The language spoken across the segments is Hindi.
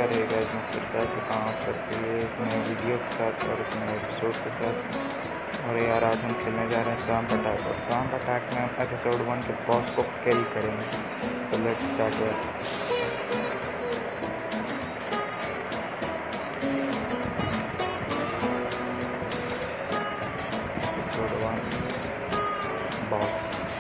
अरे गाइस मैं फिर से आ चुका हूँ करके एक नए वीडियो के साथ और एक नए एपिसोड के साथ। और यार आज हम खेलने जा रहे हैं सांप अटैक, और सांप अटैक में हम एपिसोड 1 के बॉस को किल करेंगे। तो लेट्स स्टार्ट यार। Episode 1 boss.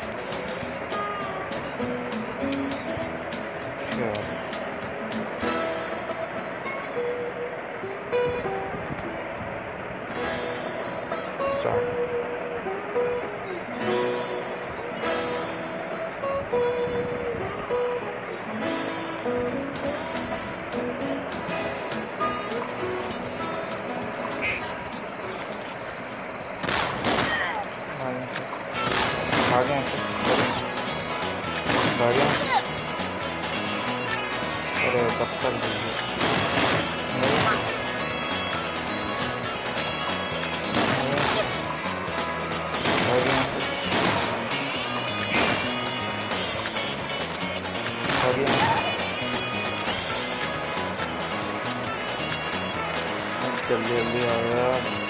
अरे दफ्तर जल्दी जल्दी आया।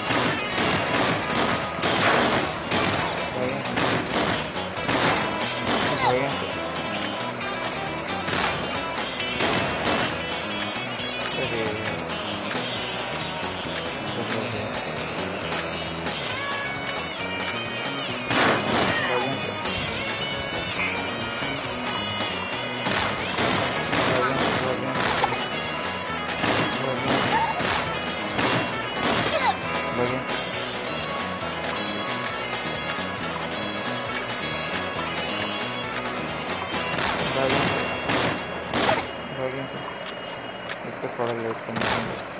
इसको थोड़ा लेट करना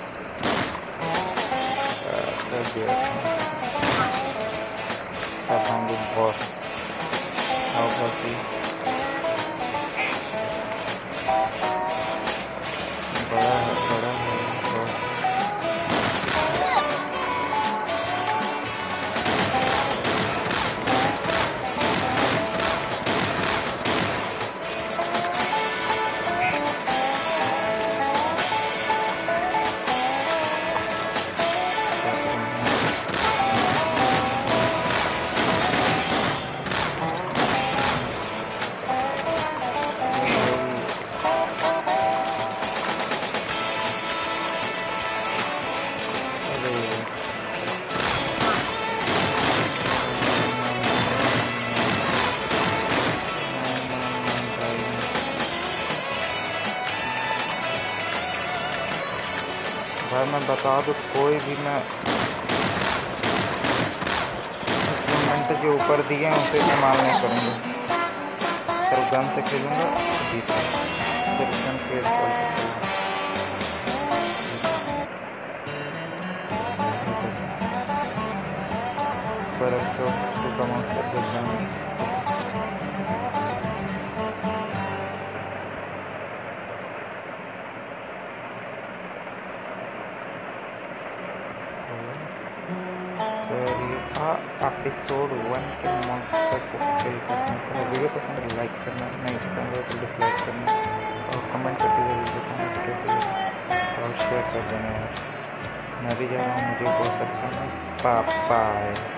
बॉस बड़ा है भाई मैं बता दूँ, कोई भी मैं इंस्ट्रूमेंट के ऊपर दिए हैं उसे इस्तेमाल नहीं करूँगा। सिर्फ गन से खेलूँगा, जीत सिर्फ गन से पर तो कम कर देता हूँ। एपिसोड 1 के मॉन्स्टर को किल करने का वीडियो पसंद है लाइक करना, नहीं पसंद है तो डिसलाइक करना, और कमेंट करके जरूर बताना कैसे, और शेयर कर देना। मैं भी जा रहा हूँ, मुझे बहुत अच्छा है। बाय।